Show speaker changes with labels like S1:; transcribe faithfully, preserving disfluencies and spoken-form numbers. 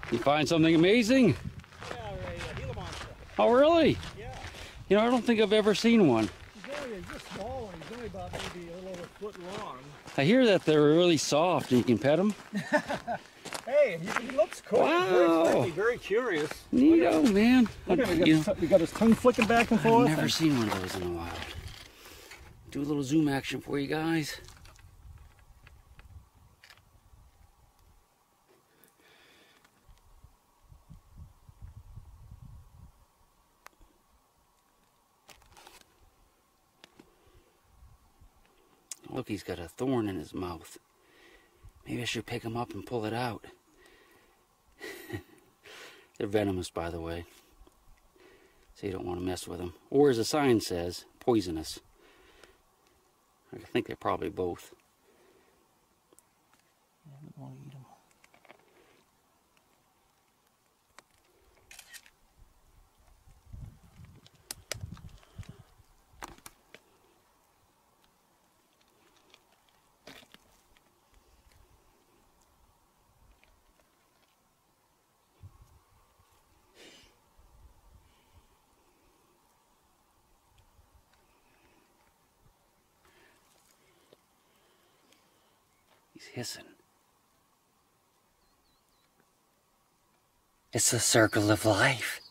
S1: You find something amazing?
S2: Yeah, a Gila monster.
S1: Oh, really?
S2: Yeah.
S1: You know, I don't think I've ever seen one.
S2: He's only he's just small one. He's only about maybe a little over a foot long.
S1: I hear that they're really soft and you can pet them.
S2: Hey, he, he looks cool.
S1: Wow.
S2: He's very friendly, very curious.
S1: Neato, man.
S2: Look at him.
S1: You
S2: He
S1: know,
S2: got, his, he got his tongue flicking back and
S1: I've
S2: forth.
S1: never seen one of those in a while. Do a little zoom action for you guys. Look, he's got a thorn in his mouth. Maybe I should pick him up and pull it out. They're venomous, by the way. So you don't want to mess with them. Or as the sign says, poisonous. I think they're probably both.
S2: Yeah, I don't want to eat him.
S1: He's hissing. It's the circle of life.